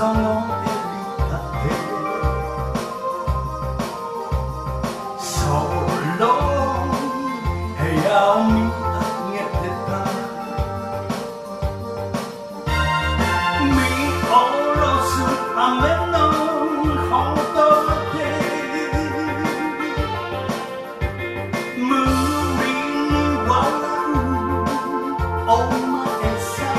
そのエビだってその部屋を見上げてた見下ろす雨のほどで無理に笑うお前さ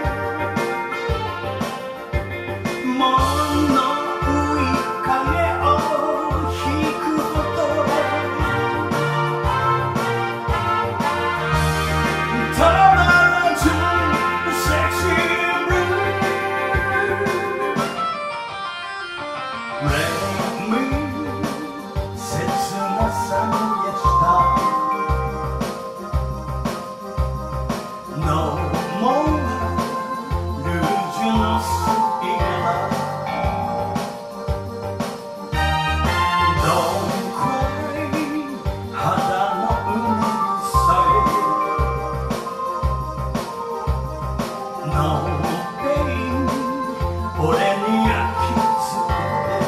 物追い影を引くほどたまらずセクシーブルーレイミ切なさにした No more illusions in love Don't cry 肌のうねりさえ No pain 俺に焼き付けて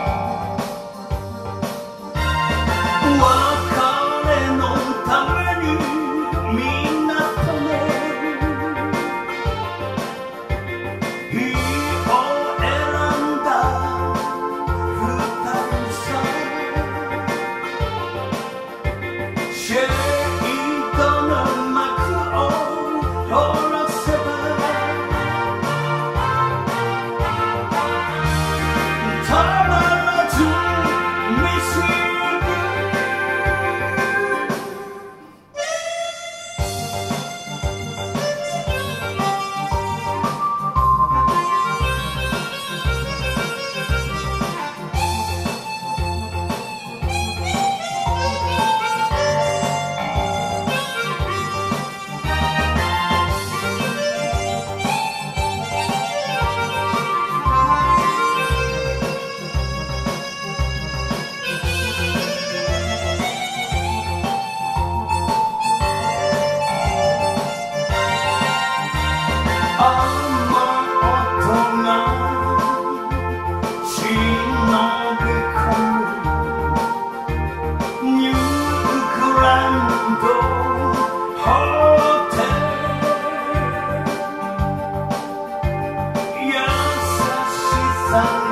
別れのために港の日を選んだ二人さシェイドの幕を下ろせばたまらず見せるさ